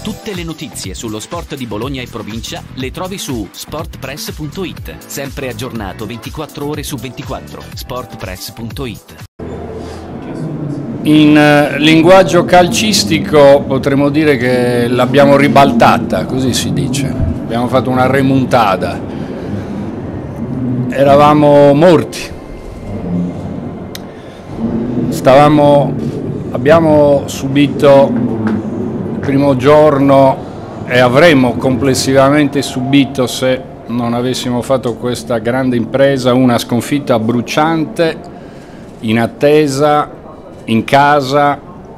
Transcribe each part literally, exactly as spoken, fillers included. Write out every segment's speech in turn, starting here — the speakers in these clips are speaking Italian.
Tutte le notizie sullo sport di Bologna e provincia le trovi su sportpress punto it. Sempre aggiornato ventiquattro ore su ventiquattro. sportpress punto it. In eh, linguaggio calcistico potremmo dire che l'abbiamo ribaltata, così si dice. Abbiamo fatto una remontata. Eravamo morti. Stavamo, abbiamo subito il primo giorno e avremmo complessivamente subito, se non avessimo fatto questa grande impresa, una sconfitta bruciante, in attesa, in casa,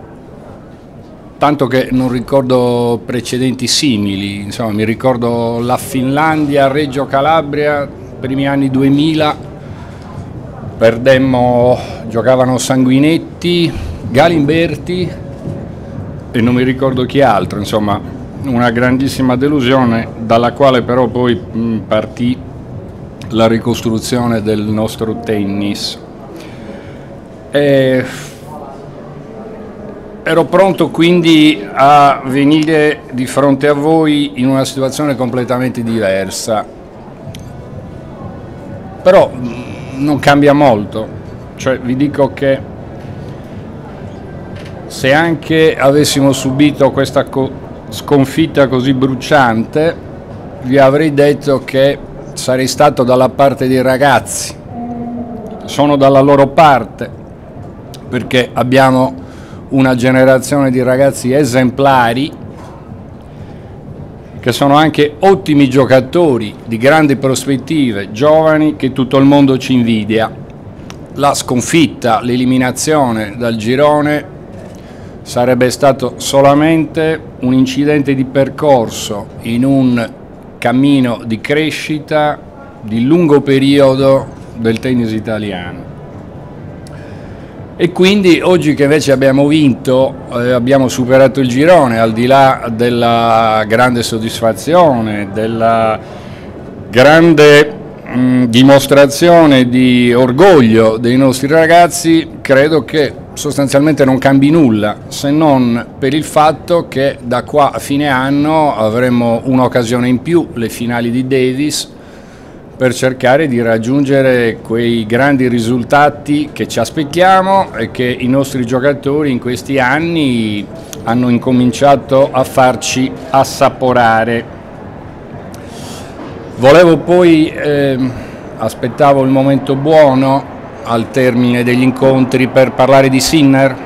tanto che non ricordo precedenti simili. Insomma, mi ricordo la Finlandia, Reggio Calabria, primi anni duemila, perdemmo, giocavano Sanguinetti, Galimberti e non mi ricordo chi altro, insomma una grandissima delusione dalla quale però poi mh, partì la ricostruzione del nostro tennis. E ero pronto quindi a venire di fronte a voi in una situazione completamente diversa, però mh, non cambia molto, cioè vi dico che se anche avessimo subito questa co- sconfitta così bruciante, vi avrei detto che sarei stato dalla parte dei ragazzi. Sono dalla loro parte, perché abbiamo una generazione di ragazzi esemplari, che sono anche ottimi giocatori, di grandi prospettive, giovani, che tutto il mondo ci invidia. La sconfitta, l'eliminazione dal girone sarebbe stato solamente un incidente di percorso in un cammino di crescita di lungo periodo del tennis italiano. E quindi oggi che invece abbiamo vinto, eh, abbiamo superato il girone, al di là della grande soddisfazione, della grande mh, dimostrazione di orgoglio dei nostri ragazzi, credo che sostanzialmente non cambi nulla, se non per il fatto che da qua a fine anno avremo un'occasione in più, le finali di Davis, per cercare di raggiungere quei grandi risultati che ci aspettiamo e che i nostri giocatori in questi anni hanno incominciato a farci assaporare. Volevo poi, eh, aspettavo il momento buono al termine degli incontri per parlare di Sinner,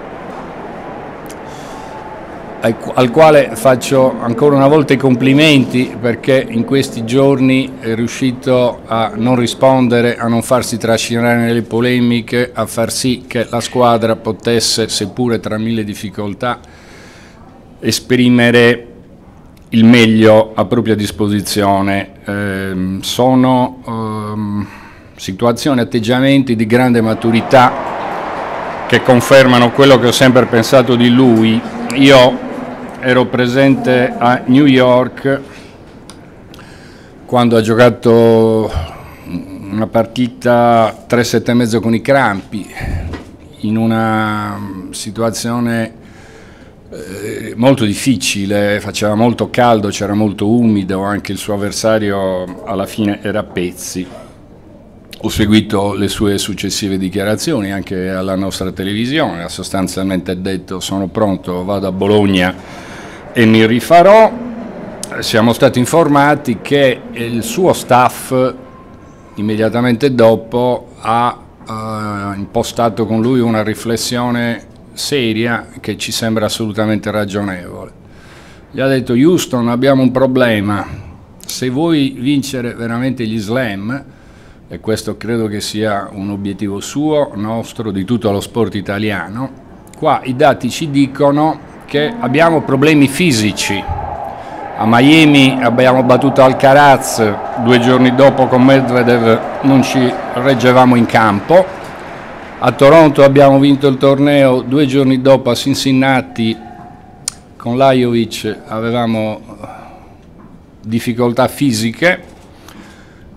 al quale faccio ancora una volta i complimenti, perché in questi giorni è riuscito a non rispondere, a non farsi trascinare nelle polemiche, a far sì che la squadra potesse, seppure tra mille difficoltà, esprimere il meglio a propria disposizione. Eh, sono ehm, situazioni, atteggiamenti di grande maturità che confermano quello che ho sempre pensato di lui. Io ero presente a New York quando ha giocato una partita tre sette e mezzo con i crampi, in una situazione eh, molto difficile, faceva molto caldo, c'era molto umido, anche il suo avversario alla fine era a pezzi. Ho seguito le sue successive dichiarazioni anche alla nostra televisione, ha sostanzialmente detto: sono pronto, vado a Bologna e mi rifarò. Siamo stati informati che il suo staff immediatamente dopo ha uh, impostato con lui una riflessione seria che ci sembra assolutamente ragionevole. Gli ha detto: Houston, abbiamo un problema, se vuoi vincere veramente gli slam, e questo credo che sia un obiettivo suo, nostro, di tutto lo sport italiano, qua i dati ci dicono che abbiamo problemi fisici. A Miami abbiamo battuto Alcaraz, due giorni dopo con Medvedev non ci reggevamo in campo. A Toronto abbiamo vinto il torneo, due giorni dopo a Cincinnati con Lajovic avevamo difficoltà fisiche.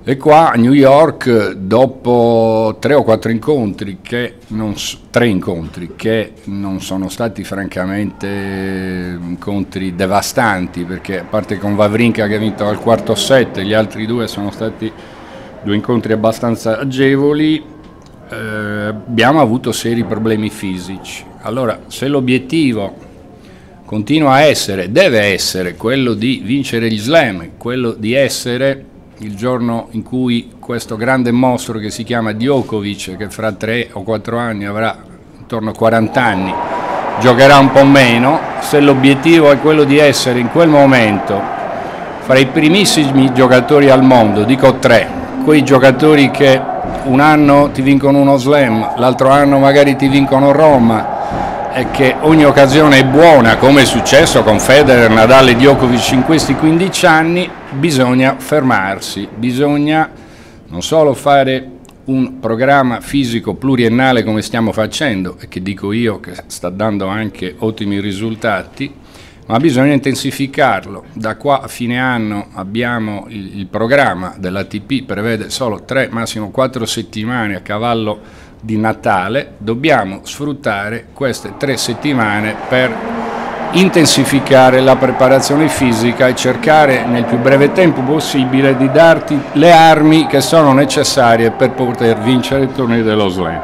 E qua a New York, dopo tre o quattro incontri, che non, tre incontri che non sono stati francamente incontri devastanti, perché a parte con Wawrinka che ha vinto al quarto set, gli altri due sono stati due incontri abbastanza agevoli, eh, abbiamo avuto seri problemi fisici. Allora, se l'obiettivo continua a essere, deve essere quello di vincere gli slam, quello di essere il giorno in cui questo grande mostro che si chiama Djokovic, che fra tre o quattro anni avrà intorno a quaranta anni, giocherà un po' meno, se l'obiettivo è quello di essere in quel momento fra i primissimi giocatori al mondo, dico tre, quei giocatori che un anno ti vincono uno slam, l'altro anno magari ti vincono Roma, e che ogni occasione è buona, come è successo con Federer, Nadal e Djokovic in questi quindici anni, bisogna fermarsi, bisogna non solo fare un programma fisico pluriennale come stiamo facendo, e che dico io che sta dando anche ottimi risultati, ma bisogna intensificarlo. Da qua a fine anno abbiamo il, il programma dell'A T P, prevede solo tre, massimo quattro settimane a cavallo di Natale, dobbiamo sfruttare queste tre settimane per intensificare la preparazione fisica e cercare nel più breve tempo possibile di darti le armi che sono necessarie per poter vincere il torneo dello Slam.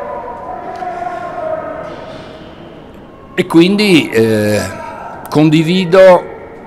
E quindi eh, condivido,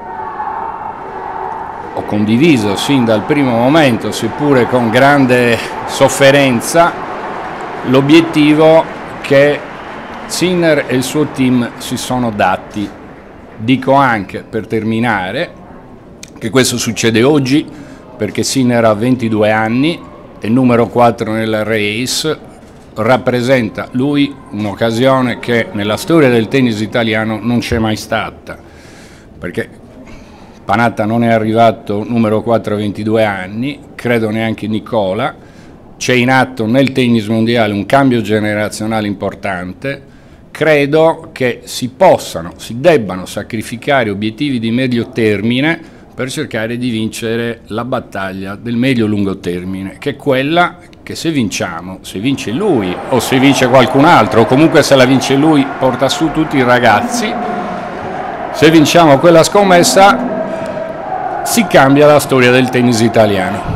ho condiviso sin dal primo momento, seppure con grande sofferenza, l'obiettivo che Sinner e il suo team si sono dati. Dico anche, per terminare, che questo succede oggi perché Sinner ha ventidue anni, è numero quattro nella race, rappresenta lui un'occasione che nella storia del tennis italiano non c'è mai stata, perché Panatta non è arrivato numero quattro a ventidue anni, credo neanche Nicola. C'è in atto nel tennis mondiale un cambio generazionale importante, credo che si possano, si debbano sacrificare obiettivi di medio termine per cercare di vincere la battaglia del medio-lungo termine, che è quella che se vinciamo, se vince lui o se vince qualcun altro, o comunque se la vince lui porta su tutti i ragazzi, se vinciamo quella scommessa si cambia la storia del tennis italiano.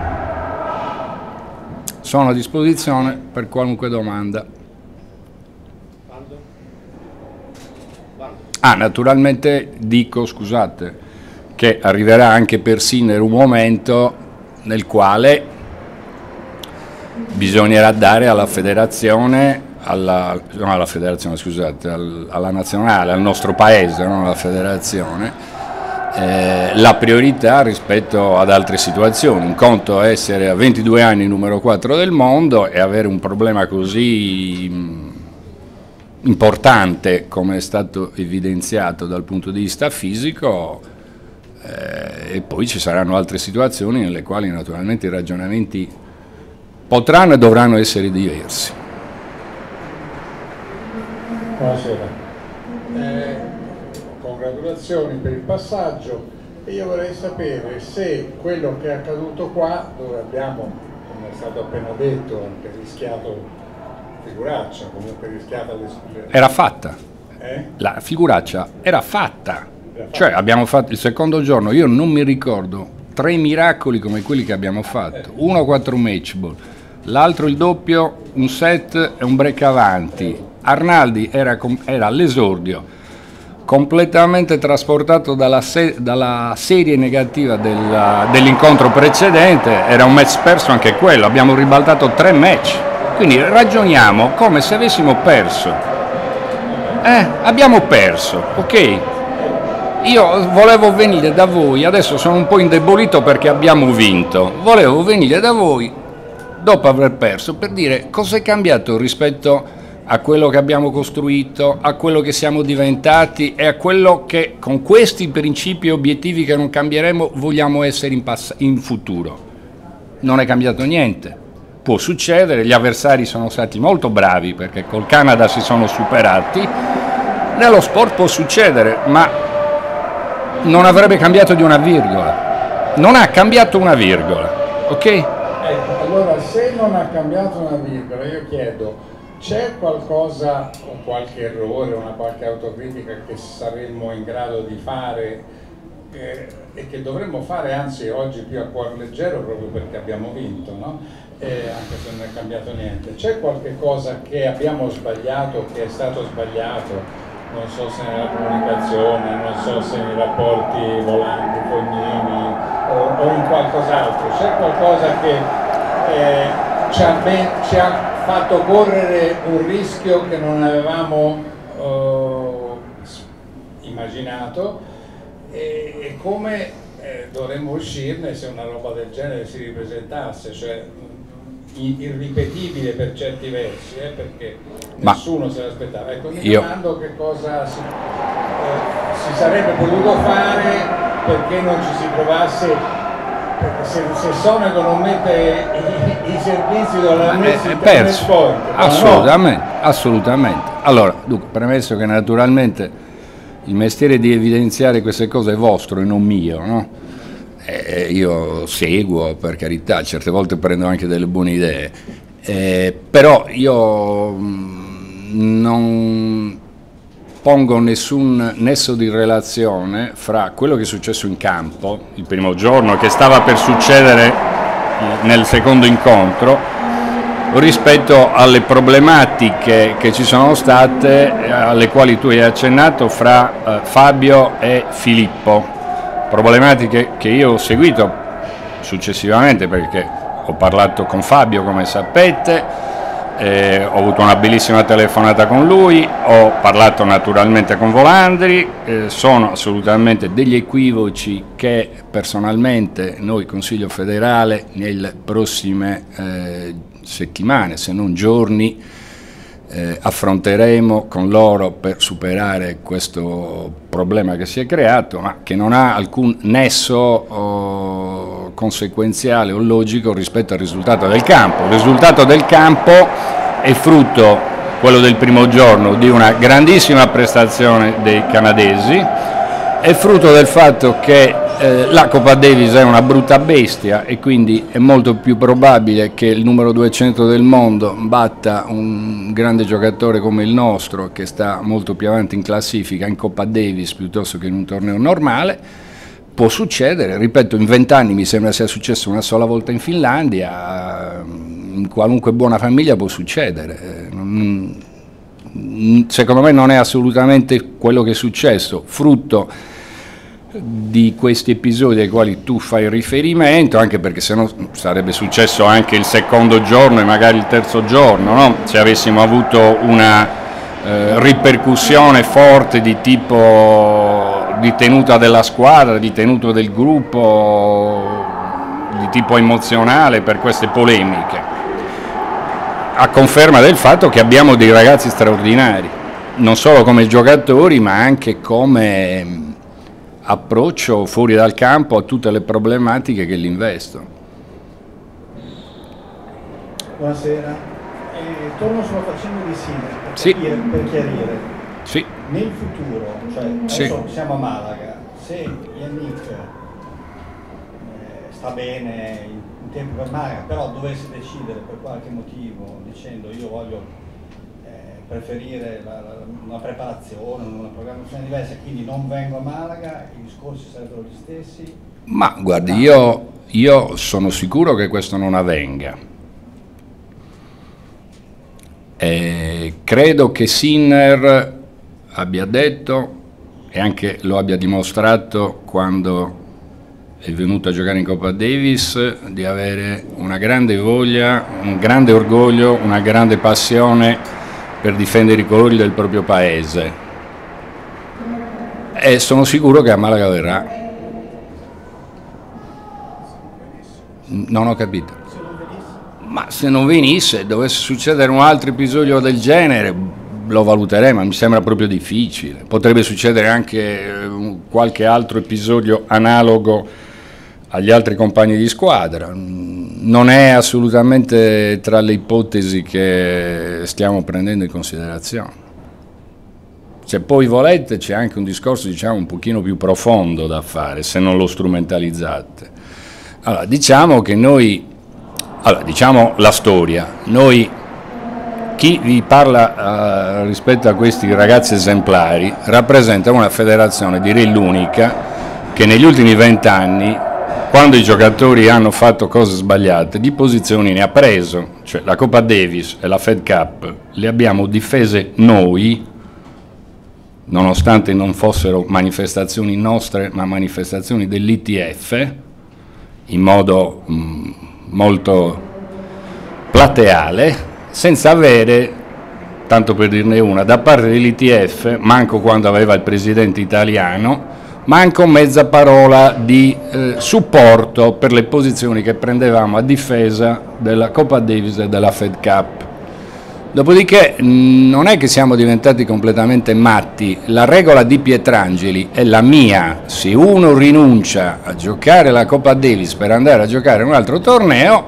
Sono a disposizione per qualunque domanda. Ah, naturalmente dico, scusate, che arriverà anche per Sinner un momento nel quale bisognerà dare alla federazione, alla, no, alla federazione, scusate, al, alla nazionale, al nostro paese, non alla federazione, Eh, la priorità rispetto ad altre situazioni. Un conto è essere a ventidue anni numero quattro del mondo e avere un problema così mh, importante come è stato evidenziato dal punto di vista fisico, eh, e poi ci saranno altre situazioni nelle quali naturalmente i ragionamenti potranno e dovranno essere diversi. Buonasera. Eh... Congratulazioni per il passaggio, e io vorrei sapere se quello che è accaduto qua, dove abbiamo, come è stato appena detto, anche rischiato figuraccia, comunque rischiata l'esclusione. Era fatta, eh? La figuraccia era fatta, era fatta. Cioè abbiamo fatto il secondo giorno, io non mi ricordo tre miracoli come quelli che abbiamo fatto, uno quattro match ball, l'altro il doppio, un set e un break avanti. Arnaldi era, era all'esordio, completamente trasportato dalla, se dalla serie negativa del, dell'incontro precedente, era un match perso anche quello, abbiamo ribaltato tre match, quindi ragioniamo come se avessimo perso. Eh, abbiamo perso, ok? Io volevo venire da voi, adesso sono un po' indebolito perché abbiamo vinto, volevo venire da voi dopo aver perso per dire cosa è cambiato rispetto a quello che abbiamo costruito, a quello che siamo diventati e a quello che con questi principi e obiettivi che non cambieremo vogliamo essere in, in futuro. Non è cambiato niente, può succedere, gli avversari sono stati molto bravi perché col Canada si sono superati, nello sport può succedere, ma non avrebbe cambiato di una virgola, non ha cambiato una virgola. ok? Ecco, allora se non ha cambiato una virgola, io chiedo, c'è qualcosa, o qualche errore, una qualche autocritica che saremmo in grado di fare eh, e che dovremmo fare anzi oggi più a cuor leggero proprio perché abbiamo vinto, no? Eh, anche se non è cambiato niente. C'è qualche cosa che abbiamo sbagliato, che è stato sbagliato? Non so se nella comunicazione, non so se nei rapporti Volandi, Fognini o, o in qualcos'altro. C'è qualcosa che eh, ci, ha ben, ci ha fatto correre un rischio che non avevamo eh, immaginato e, e come eh, dovremmo uscirne se una roba del genere si ripresentasse, cioè irripetibile per certi versi, eh, perché Ma nessuno se l'aspettava. Ecco, mi io... domando che cosa si, eh, si sarebbe potuto fare perché non ci si trovasse, perché se, se Sonego non mette i, i servizi dalla messa in perso. Assolutamente, no? Assolutamente. Allora, dunque, premesso che naturalmente il mestiere di evidenziare queste cose è vostro e non mio, no? Eh, io seguo, per carità, certe volte prendo anche delle buone idee, eh, però io mh, non pongo nessun nesso di relazione fra quello che è successo in campo il primo giorno, che stava per succedere nel secondo incontro, rispetto alle problematiche che ci sono state, alle quali tu hai accennato, fra eh, Fabio e Filippo. Problematiche che io ho seguito successivamente perché ho parlato con Fabio, come sapete, eh, ho avuto una bellissima telefonata con lui, ho parlato naturalmente con Volandri, eh, sono assolutamente degli equivoci che personalmente noi Consiglio federale nelle prossime eh, settimane, se non giorni, Eh, affronteremo con loro per superare questo problema che si è creato, ma che non ha alcun nesso oh, conseguenziale o logico rispetto al risultato del campo. Il risultato del campo è frutto, quello del primo giorno, di una grandissima prestazione dei canadesi, è frutto del fatto che eh, la Coppa Davis è una brutta bestia e quindi è molto più probabile che il numero duecento del mondo batta un grande giocatore come il nostro, che sta molto più avanti in classifica in Coppa Davis piuttosto che in un torneo normale. Può succedere, ripeto, in vent'anni mi sembra sia successo una sola volta in Finlandia, in qualunque buona famiglia può succedere. Secondo me non è assolutamente quello che è successo, frutto di questi episodi ai quali tu fai riferimento, anche perché sennò sarebbe successo anche il secondo giorno e magari il terzo giorno, no? Se avessimo avuto una eh, ripercussione forte di tipo di tenuta della squadra, di tenuta del gruppo, di tipo emozionale per queste polemiche, a conferma del fatto che abbiamo dei ragazzi straordinari, non solo come giocatori ma anche come approccio fuori dal campo a tutte le problematiche che li investono. Buonasera, eh, torno sulla faccenda di Sinner per, sì. capire, per chiarire. Sì. Nel futuro, cioè adesso sì. siamo a Malaga, se Yannick eh, sta bene in, in tempo per Malaga, però dovesse decidere per qualche motivo dicendo io voglio preferire la, la, una preparazione, una programmazione diversa, quindi non vengo a Malaga, i discorsi sarebbero gli stessi? Ma guardi, io, io sono sicuro che questo non avvenga. E credo che Sinner abbia detto, e anche lo abbia dimostrato quando è venuto a giocare in Coppa Davis, di avere una grande voglia, un grande orgoglio, una grande passione per difendere i colori del proprio paese, e sono sicuro che a Malaga verrà. Non ho capito. Ma se non venisse, dovesse succedere un altro episodio del genere, lo valuteremo, mi sembra proprio difficile. Potrebbe succedere anche qualche altro episodio analogo agli altri compagni di squadra. Non è assolutamente tra le ipotesi che stiamo prendendo in considerazione. Se poi volete c'è anche un discorso, diciamo, un pochino più profondo da fare, se non lo strumentalizzate. Allora, diciamo che noi, allora, diciamo la storia, noi, chi vi parla uh, rispetto a questi ragazzi esemplari, rappresenta una federazione, direi l'unica, che negli ultimi vent'anni, quando i giocatori hanno fatto cose sbagliate, di posizioni ne ha preso, cioè la Coppa Davis e la Fed Cup le abbiamo difese noi, nonostante non fossero manifestazioni nostre, ma manifestazioni dell'I T F, in modo mh, molto plateale, senza avere, tanto per dirne una, da parte dell'I T F, manco quando aveva il presidente italiano, manco mezza parola di eh, supporto per le posizioni che prendevamo a difesa della Coppa Davis e della Fed Cup. Dopodiché non è che siamo diventati completamente matti, la regola di Pietrangeli è la mia: se uno rinuncia a giocare la Coppa Davis per andare a giocare un altro torneo,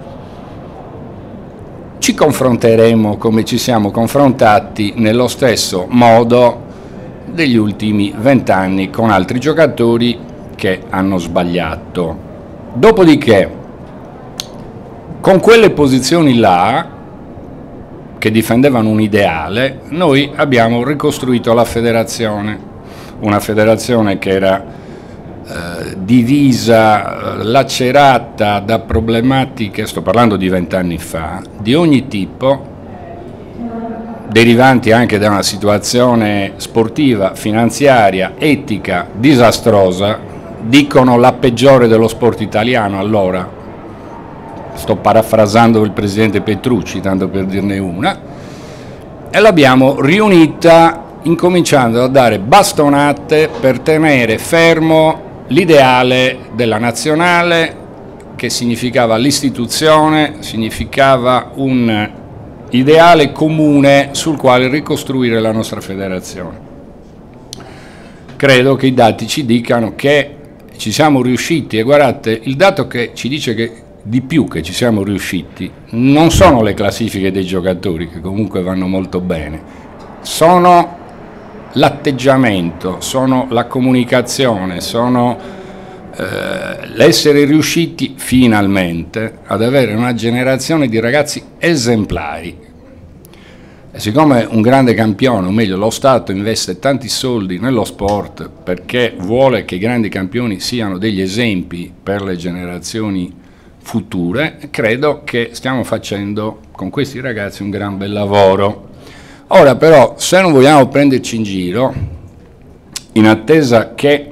ci confronteremo come ci siamo confrontati nello stesso modo degli ultimi vent'anni con altri giocatori che hanno sbagliato. Dopodiché, con quelle posizioni là, che difendevano un ideale, noi abbiamo ricostruito la federazione, una federazione che era eh, divisa, lacerata da problematiche, sto parlando di vent'anni fa, di ogni tipo, derivanti anche da una situazione sportiva, finanziaria, etica, disastrosa, dicono la peggiore dello sport italiano allora. Sto parafrasando il presidente Petrucci, tanto per dirne una, e l'abbiamo riunita incominciando a dare bastonate per tenere fermo l'ideale della nazionale, che significava l'istituzione, significava un ideale comune sul quale ricostruire la nostra federazione. Credo che i dati ci dicano che ci siamo riusciti, e guardate, il dato che ci dice che di più che ci siamo riusciti non sono le classifiche dei giocatori, che comunque vanno molto bene, sono l'atteggiamento, sono la comunicazione, sono eh, l'essere riusciti finalmente ad avere una generazione di ragazzi esemplari. E siccome un grande campione, o meglio lo Stato, investe tanti soldi nello sport perché vuole che i grandi campioni siano degli esempi per le generazioni future, credo che stiamo facendo con questi ragazzi un gran bel lavoro. Ora però, se non vogliamo prenderci in giro, in attesa che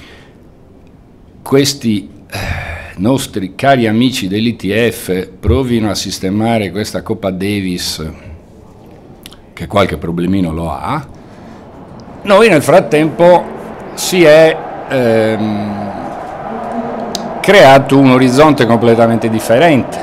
questi eh, nostri cari amici dell'I T F provino a sistemare questa Coppa Davis, che qualche problemino lo ha, noi nel frattempo si è ehm, creato un orizzonte completamente differente.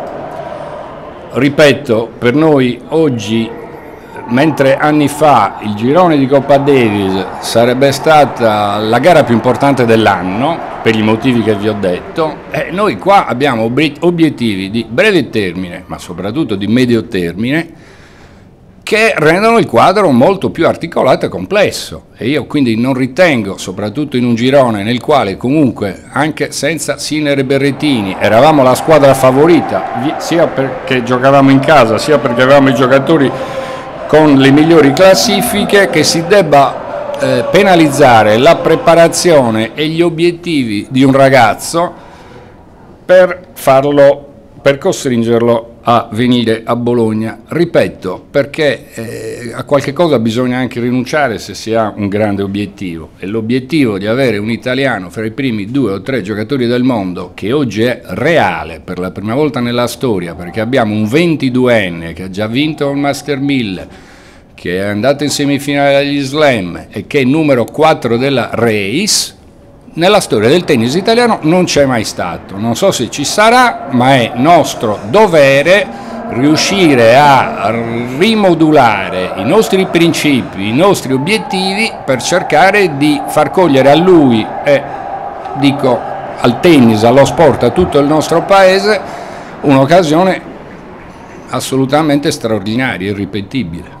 Ripeto, per noi oggi, mentre anni fa il girone di Coppa Davis sarebbe stata la gara più importante dell'anno, per i motivi che vi ho detto, eh, noi qua abbiamo obiettivi di breve termine, ma soprattutto di medio termine, che rendono il quadro molto più articolato e complesso, e io quindi non ritengo, soprattutto in un girone nel quale comunque anche senza Sinner e Berrettini eravamo la squadra favorita, sia perché giocavamo in casa sia perché avevamo i giocatori con le migliori classifiche, che si debba eh, penalizzare la preparazione e gli obiettivi di un ragazzo per farlo, per costringerlo a venire a Bologna, ripeto, perché eh, a qualche cosa bisogna anche rinunciare se si ha un grande obiettivo, e l'obiettivo di avere un italiano fra i primi due o tre giocatori del mondo, che oggi è reale per la prima volta nella storia, perché abbiamo un ventiduenne che ha già vinto il Master mille, che è andato in semifinale agli Slam e che è numero quattro della Race. Nella storia del tennis italiano non c'è mai stato, non so se ci sarà, ma è nostro dovere riuscire a rimodulare i nostri principi, i nostri obiettivi, per cercare di far cogliere a lui e, dico, al tennis, allo sport, a tutto il nostro paese, un'occasione assolutamente straordinaria, irripetibile.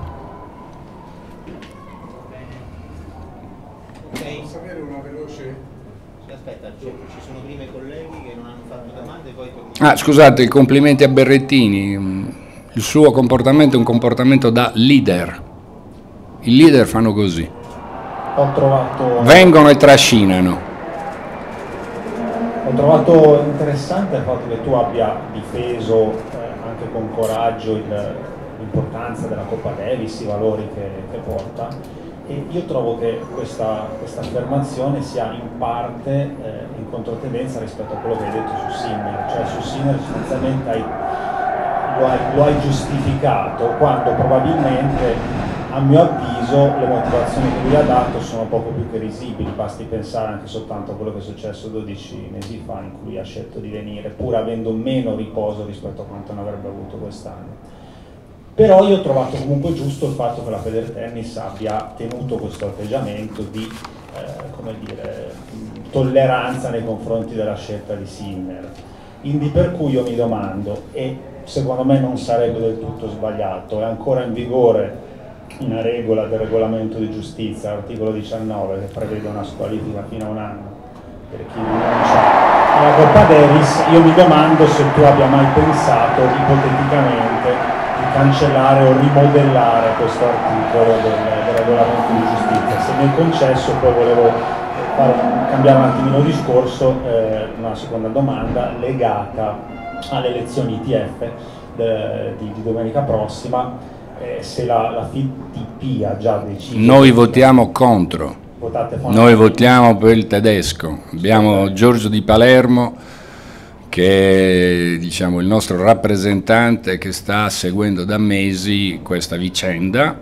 Aspetta, ci sono prima i colleghi che non hanno fatto domande, poi... Ah, scusate, i complimenti a Berrettini. Il suo comportamento è un comportamento da leader. I leader fanno così. Ho trovato... Vengono e trascinano. Ho trovato interessante il fatto che tu abbia difeso eh, anche con coraggio l'importanza della Coppa Davis, i valori che, che porta, e io trovo che questa, questa affermazione sia in parte eh, in controtendenza rispetto a quello che hai detto su Sinner, cioè su Sinner sostanzialmente hai, lo, hai, lo hai giustificato quando probabilmente, a mio avviso, le motivazioni che lui ha dato sono poco più che risibili, basti pensare anche soltanto a quello che è successo dodici mesi fa in cui ha scelto di venire, pur avendo meno riposo rispetto a quanto ne avrebbe avuto quest'anno. Però io ho trovato comunque giusto il fatto che la Federtennis abbia tenuto questo atteggiamento di eh, come dire, tolleranza nei confronti della scelta di Sinner. Quindi per cui io mi domando, e secondo me non sarebbe del tutto sbagliato, è ancora in vigore una regola del regolamento di giustizia, l'articolo diciannove, che prevede una squalifica fino a un anno per chi rinuncia alla Coppa Davis. Io mi domando se tu abbia mai pensato ipoteticamente di cancellare o rimodellare questo articolo del, del regolamento di giustizia. Se mi è concesso, poi volevo fare, cambiare un attimino il discorso, eh, una seconda domanda legata alle elezioni I T F de, di, di domenica prossima. Eh, se la, la F I T P ha già deciso... Noi votiamo contro, noi votiamo per il tedesco. Abbiamo Giorgio Di Palermo, che è, diciamo, il nostro rappresentante, che sta seguendo da mesi questa vicenda.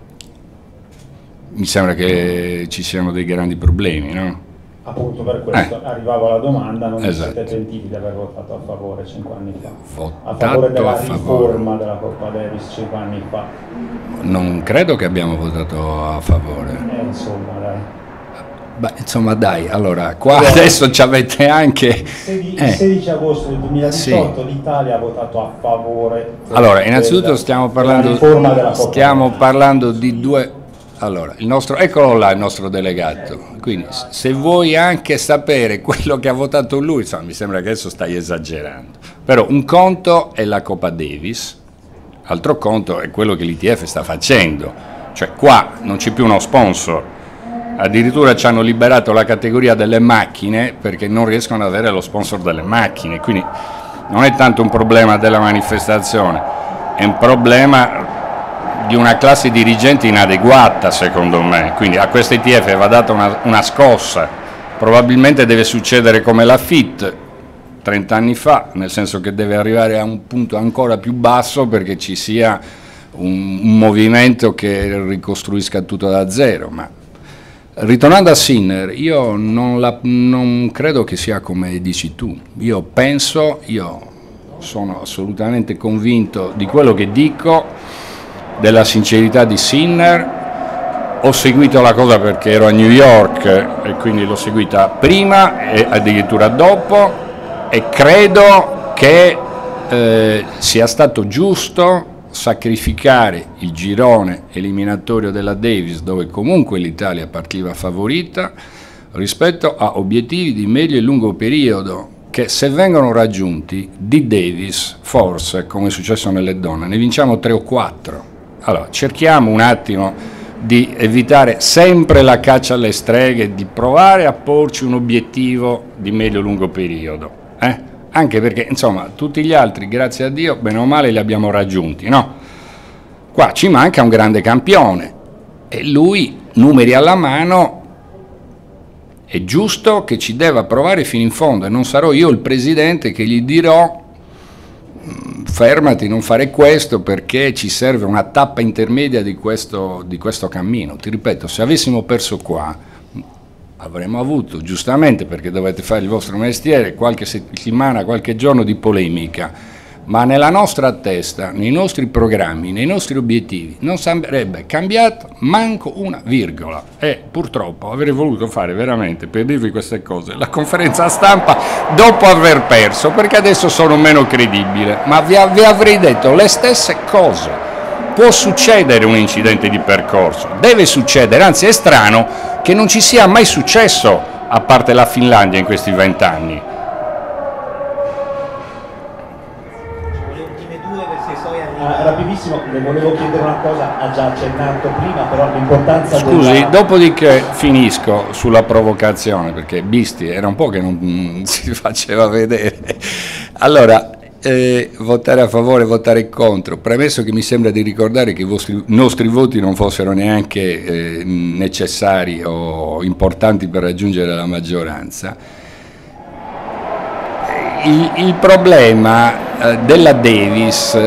Mi sembra che ci siano dei grandi problemi, no? Appunto per questo eh. arrivavo alla domanda, non esatto. siete pentiti di aver votato a favore cinque anni fa? Votato a favore della a riforma favore. della Coppa Davis cinque anni fa? Non credo che abbiamo votato a favore. Eh, insomma, dai. Beh, insomma, dai, allora, qua allora, adesso ci avete anche... Il sedici agosto del duemiladiciotto sì. L'Italia ha votato a favore... Allora, innanzitutto stiamo parlando, stiamo parlando di due... Allora, il nostro, eccolo là il nostro delegato, quindi se vuoi anche sapere quello che ha votato lui, insomma, mi sembra che adesso stai esagerando, però un conto è la Coppa Davis, altro conto è quello che l'I T F sta facendo, cioè qua non c'è più uno sponsor, addirittura ci hanno liberato la categoria delle macchine perché non riescono ad avere lo sponsor delle macchine, quindi non è tanto un problema della manifestazione, è un problema di una classe dirigente inadeguata secondo me, quindi a questa I T F va data una, una scossa, probabilmente deve succedere come la F I T trenta anni fa, nel senso che deve arrivare a un punto ancora più basso perché ci sia un, un movimento che ricostruisca tutto da zero. Ma ritornando a Sinner, io non, la, non credo che sia come dici tu, io penso, io sono assolutamente convinto di quello che dico, della sincerità di Sinner. Ho seguito la cosa perché ero a New York e quindi l'ho seguita prima e addirittura dopo, e credo che eh, sia stato giusto sacrificare il girone eliminatorio della Davis, dove comunque l'Italia partiva favorita, rispetto a obiettivi di medio e lungo periodo che, se vengono raggiunti, di Davis forse, come è successo nelle donne, ne vinciamo tre o quattro. Allora, cerchiamo un attimo di evitare sempre la caccia alle streghe, di provare a porci un obiettivo di medio-lungo periodo, eh? Anche perché, insomma, tutti gli altri, grazie a Dio, bene o male li abbiamo raggiunti, no? Qua ci manca un grande campione e lui, numeri alla mano, è giusto che ci deva provare fino in fondo, e non sarò io il presidente che gli dirò fermati, non fare questo perché ci serve una tappa intermedia di questo, di questo cammino. Ti ripeto, se avessimo perso qua avremmo avuto, giustamente perché dovete fare il vostro mestiere, qualche settimana, qualche giorno di polemica, ma nella nostra testa, nei nostri programmi, nei nostri obiettivi non sarebbe cambiato manco una virgola, e purtroppo avrei voluto fare veramente, per dirvi queste cose, la conferenza stampa dopo aver perso, perché adesso sono meno credibile, ma vi, vi avrei detto le stesse cose. Può succedere un incidente di percorso, deve succedere, anzi è strano che non ci sia mai successo a parte la Finlandia in questi vent'anni. Ah, rapidissimo, le volevo chiedere una cosa, ha già accennato prima, però l'importanza Scusi, della... dopodiché finisco sulla provocazione, perché Bisti era un po' che non mm, si faceva vedere. Allora, eh, votare a favore, votare contro, premesso che mi sembra di ricordare che i vostri, nostri voti non fossero neanche eh, necessari o importanti per raggiungere la maggioranza. Il, il problema eh, della Davis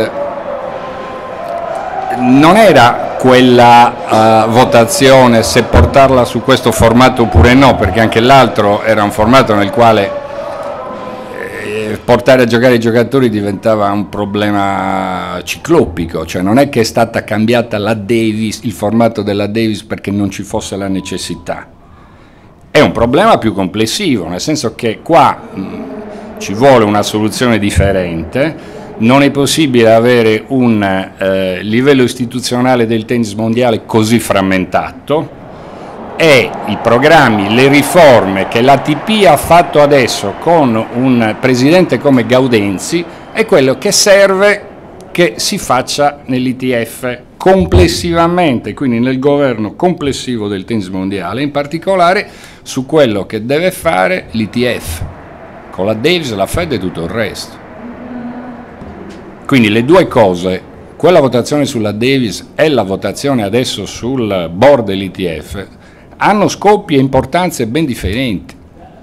non era quella uh, votazione se portarla su questo formato oppure no, perché anche l'altro era un formato nel quale eh, portare a giocare i giocatori diventava un problema ciclopico, cioè non è che è stata cambiata la Davis, il formato della Davis perché non ci fosse la necessità, è un problema più complessivo, nel senso che qua mh, ci vuole una soluzione differente. Non è possibile avere un eh, livello istituzionale del tennis mondiale così frammentato e i programmi, le riforme che l'A T P ha fatto adesso con un presidente come Gaudenzi è quello che serve che si faccia nell'I T F complessivamente, quindi nel governo complessivo del tennis mondiale, in particolare su quello che deve fare l'I T F, con la Davis, la Fed e tutto il resto. Quindi le due cose, quella votazione sulla Davis e la votazione adesso sul board dell'I T F, hanno scopi e importanze ben differenti.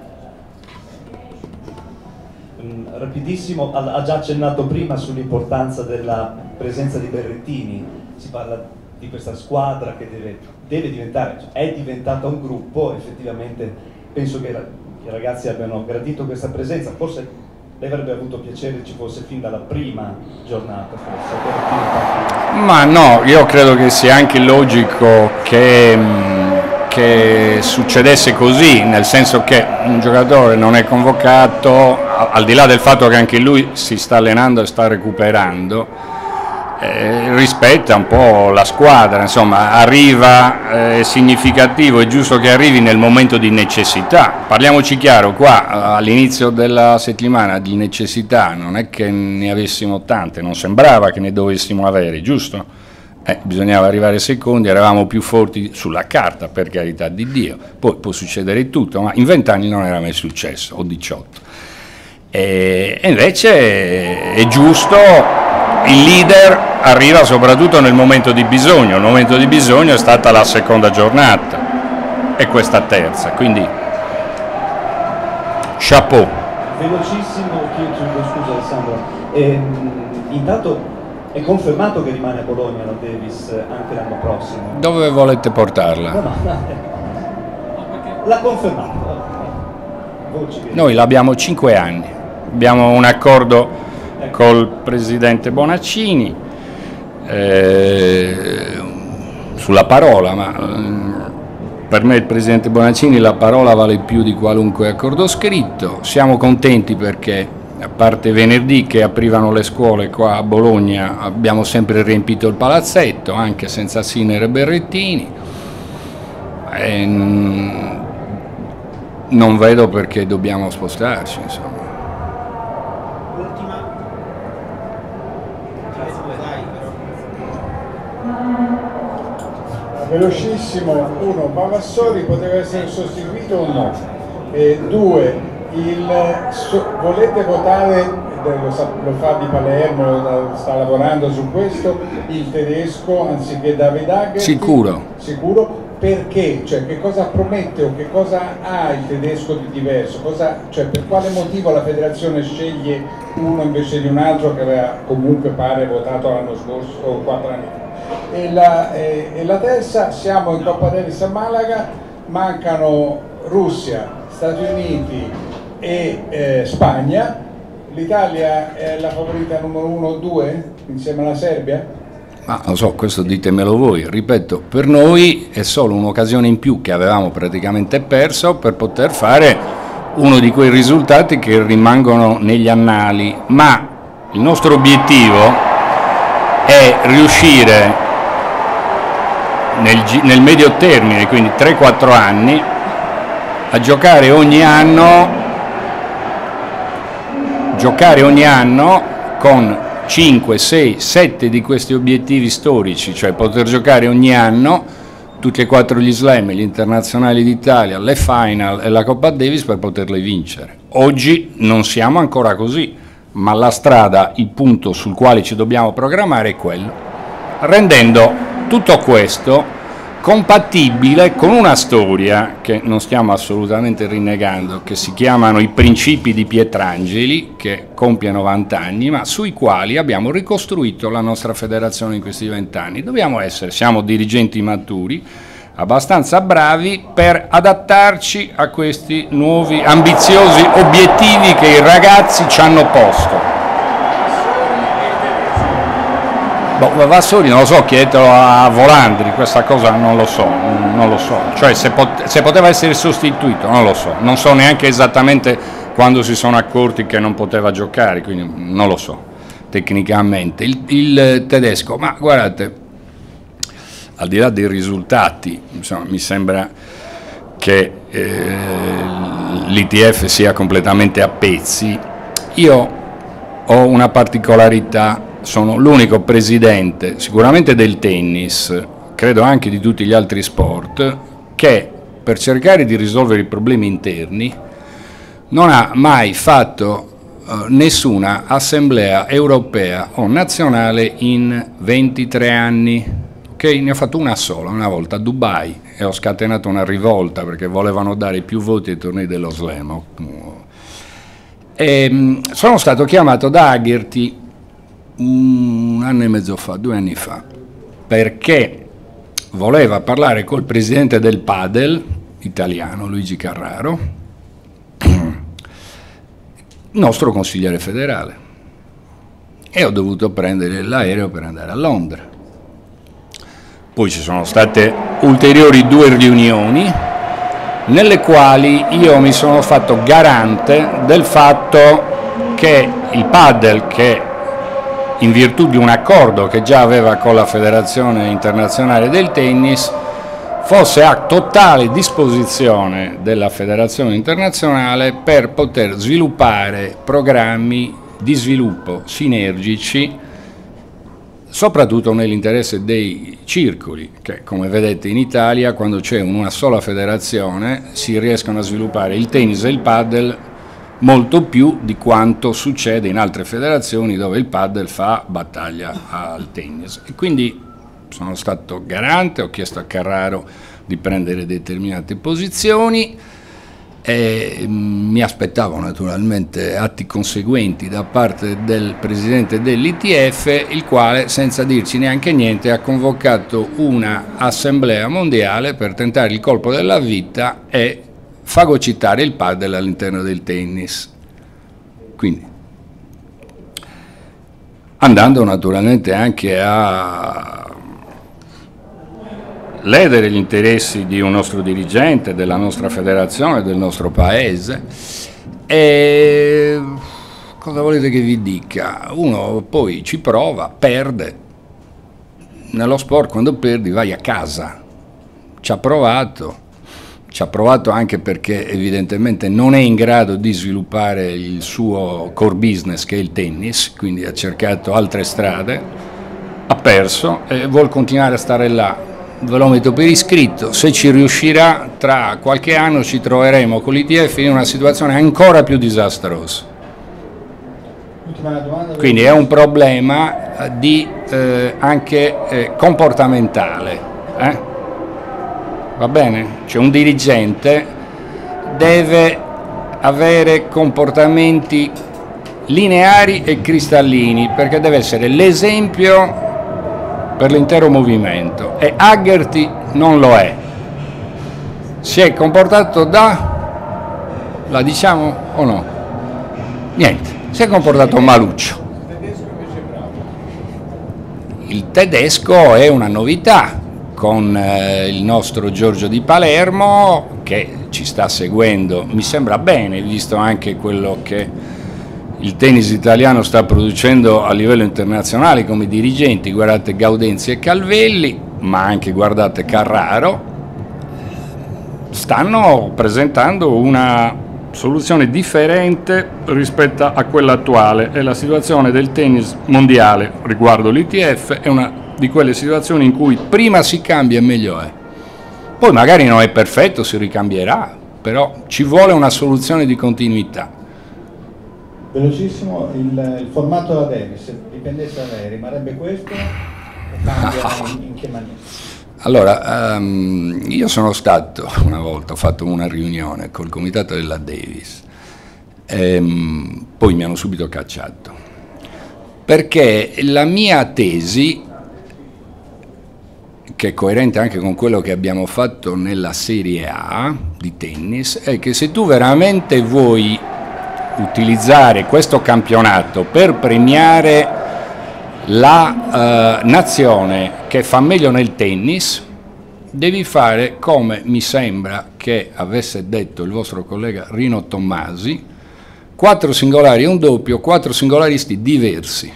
Rapidissimo, ha già accennato prima sull'importanza della presenza di Berrettini, si parla di questa squadra che deve, deve diventare, cioè è diventata un gruppo, effettivamente penso che i ragazzi abbiano gradito questa presenza, forse lei avrebbe avuto piacere ci fosse fin dalla prima giornata, forse. Ma no, io credo che sia anche logico che, che succedesse così, nel senso che un giocatore non è convocato, al di là del fatto che anche lui si sta allenando e sta recuperando, eh, rispetta un po' la squadra, insomma arriva, è eh, significativo, è giusto che arrivi nel momento di necessità. Parliamoci chiaro, qua all'inizio della settimana di necessità non è che ne avessimo tante, non sembrava che ne dovessimo avere, giusto? Eh, bisognava arrivare secondi, eravamo più forti sulla carta, per carità di Dio, poi può succedere tutto, ma in vent'anni non era mai successo, o diciotto. E, e invece è giusto. Il leader arriva soprattutto nel momento di bisogno, il momento di bisogno è stata la seconda giornata e questa terza, quindi chapeau. Velocissimo, chiedo scusa Alessandro, e, intanto è confermato che rimane a Bologna la Davis anche l'anno prossimo? Dove volete portarla? No, no, no. L'ha confermato. Noi l'abbiamo cinque anni, abbiamo un accordo col presidente Bonaccini eh, sulla parola, ma eh, per me il presidente Bonaccini la parola vale più di qualunque accordo scritto. Siamo contenti perché a parte venerdì che aprivano le scuole qua a Bologna abbiamo sempre riempito il palazzetto anche senza Sinner e Berrettini e non vedo perché dobbiamo spostarci, insomma. Velocissimo, uno, Pavassori poteva essere sostituito o no? E due, il, so, volete votare, lo, sa, lo fa di Palermo, sta lavorando su questo, il tedesco anziché David Haggerty? Sicuro. Sicuro? Perché? Cioè che cosa promette o che cosa ha il tedesco di diverso? Cosa, cioè per quale motivo la federazione sceglie uno invece di un altro che aveva comunque pare votato l'anno scorso o quattro anni fa? E la, e, e la terza, siamo in Coppa Davis a Malaga, mancano Russia, Stati Uniti e eh, Spagna, l'Italia è la favorita numero uno o due insieme alla Serbia? Ma lo so, questo ditemelo voi, ripeto, per noi è solo un'occasione in più che avevamo praticamente perso per poter fare uno di quei risultati che rimangono negli annali, ma il nostro obiettivo è riuscire nel, nel medio termine, quindi tre quattro anni, a giocare ogni anno, giocare ogni anno con cinque, sei, sette di questi obiettivi storici, cioè poter giocare ogni anno tutti e quattro gli slam, gli internazionali d'Italia, le final e la Coppa Davis per poterle vincere. Oggi non siamo ancora così, ma la strada, il punto sul quale ci dobbiamo programmare è quello, rendendo tutto questo compatibile con una storia che non stiamo assolutamente rinnegando, che si chiamano i principi di Pietrangeli, che compie novanta anni, ma sui quali abbiamo ricostruito la nostra federazione in questi vent'anni. Dobbiamo essere, siamo dirigenti maturi, abbastanza bravi per adattarci a questi nuovi ambiziosi obiettivi che i ragazzi ci hanno posto. Boh, Vassori non lo so, chiedetelo a Volandri, questa cosa non lo so, non lo so, cioè se, pot se poteva essere sostituito, non lo so, non so neanche esattamente quando si sono accorti che non poteva giocare, quindi non lo so tecnicamente. Il, il tedesco, ma guardate, al di là dei risultati, insomma, mi sembra che eh, l'I T F sia completamente a pezzi. Io ho una particolarità. Sono l'unico presidente, sicuramente del tennis, credo anche di tutti gli altri sport, che per cercare di risolvere i problemi interni non ha mai fatto eh, nessuna assemblea europea o nazionale in ventitré anni. Okay? Ne ho fatto una sola, una volta a Dubai, e ho scatenato una rivolta perché volevano dare più voti ai tornei dello Slam. E, sono stato chiamato da Agherty un anno e mezzo fa, due anni fa, perché voleva parlare col presidente del padel italiano, Luigi Carraro, nostro consigliere federale, e ho dovuto prendere l'aereo per andare a Londra. Poi ci sono state ulteriori due riunioni nelle quali io mi sono fatto garante del fatto che il padel, che in virtù di un accordo che già aveva con la Federazione Internazionale del Tennis, fosse a totale disposizione della Federazione Internazionale per poter sviluppare programmi di sviluppo sinergici, soprattutto nell'interesse dei circoli, che come vedete in Italia, quando c'è una sola federazione, si riescono a sviluppare il tennis e il padel molto più di quanto succede in altre federazioni dove il padel fa battaglia al tennis. E quindi sono stato garante, ho chiesto a Carraro di prendere determinate posizioni e mi aspettavo naturalmente atti conseguenti da parte del presidente dell'I T F, il quale senza dirci neanche niente ha convocato una assemblea mondiale per tentare il colpo della vita e fagocitare il padel all'interno del tennis. Quindi, andando naturalmente anche a ledere gli interessi di un nostro dirigente, della nostra federazione, del nostro paese. E cosa volete che vi dica? Uno poi ci prova, perde. Nello sport quando perdi vai a casa. Ci ha provato. Ci ha provato anche perché evidentemente non è in grado di sviluppare il suo core business che è il tennis, quindi ha cercato altre strade, ha perso e vuol continuare a stare là. Ve lo metto per iscritto, se ci riuscirà tra qualche anno ci troveremo con l'I T F in una situazione ancora più disastrosa. Quindi è un problema di, eh, anche eh, comportamentale. Eh? Va bene? Cioè un dirigente deve avere comportamenti lineari e cristallini perché deve essere l'esempio per l'intero movimento e Agherty non lo è. Si è comportato da, la diciamo o no? Niente, si è comportato maluccio. Il tedesco è una novità, con eh, il nostro Giorgio di Palermo che ci sta seguendo, mi sembra bene, visto anche quello che il tennis italiano sta producendo a livello internazionale come dirigenti. Guardate Gaudenzi e Calvelli, ma anche guardate Carraro, stanno presentando una soluzione differente rispetto a quella attuale e la situazione del tennis mondiale riguardo l'I T F è una di quelle situazioni in cui prima si cambia e meglio è. Poi magari non è perfetto, si ricambierà, però ci vuole una soluzione di continuità. Velocissimo, il, il formato della Davis, se dipendesse da lei, rimarrebbe questo o cambia in, in che maniera? Allora, um, io sono stato una volta, ho fatto una riunione col comitato della Davis, e, um, poi mi hanno subito cacciato, perché la mia tesi, che è coerente anche con quello che abbiamo fatto nella Serie A di tennis, è che se tu veramente vuoi utilizzare questo campionato per premiare la uh, nazione che fa meglio nel tennis, devi fare come mi sembra che avesse detto il vostro collega Rino Tommasi, quattro singolari e un doppio, quattro singolaristi diversi.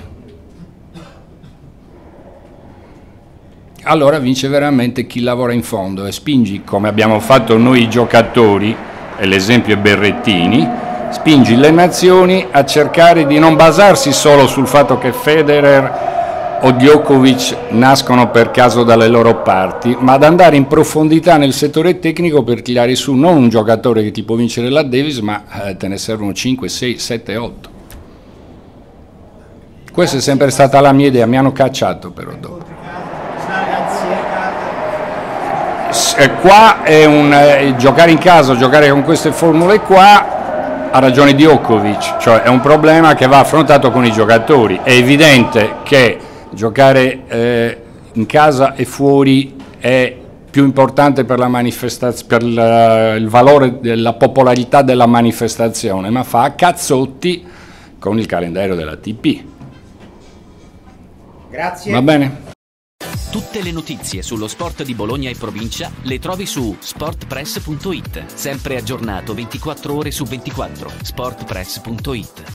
Allora vince veramente chi lavora in fondo e spingi, come abbiamo fatto noi giocatori, e l'esempio è Berrettini, spingi le nazioni a cercare di non basarsi solo sul fatto che Federer o Djokovic nascono per caso dalle loro parti, ma ad andare in profondità nel settore tecnico per tirare su non un giocatore che ti può vincere la Davis, ma eh, te ne servono cinque, sei, sette, otto. Questa è sempre stata la mia idea, mi hanno cacciato però dopo. Qua è un eh, giocare in casa, giocare con queste formule qua, ha ragione Djokovic, cioè è un problema che va affrontato con i giocatori. È evidente che giocare eh, in casa e fuori è più importante per la manifestazione, per la, il valore della popolarità della manifestazione, ma fa a cazzotti con il calendario della A T P. Grazie. Va bene? Tutte le notizie sullo sport di Bologna e provincia le trovi su sport press punto it, sempre aggiornato ventiquattro ore su ventiquattro. sport press punto it.